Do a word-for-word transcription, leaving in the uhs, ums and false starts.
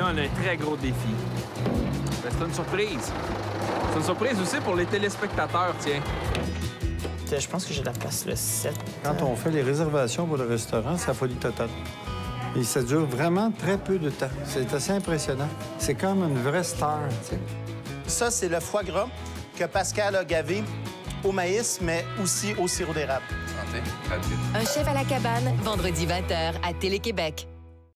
là, on a un très gros défi. Ben, c'est une surprise. C'est une surprise aussi pour les téléspectateurs, tiens. Je pense que j'ai la place le sept. Quand on fait les réservations pour le restaurant, c'est la folie totale. Et ça dure vraiment très peu de temps. C'est assez impressionnant. C'est comme une vraie star, tu sais. Ça, c'est le foie gras que Pascal a gavé au maïs, mais aussi au sirop d'érable. Santé. Rapide. Un chef à la cabane, vendredi vingt heures à Télé-Québec.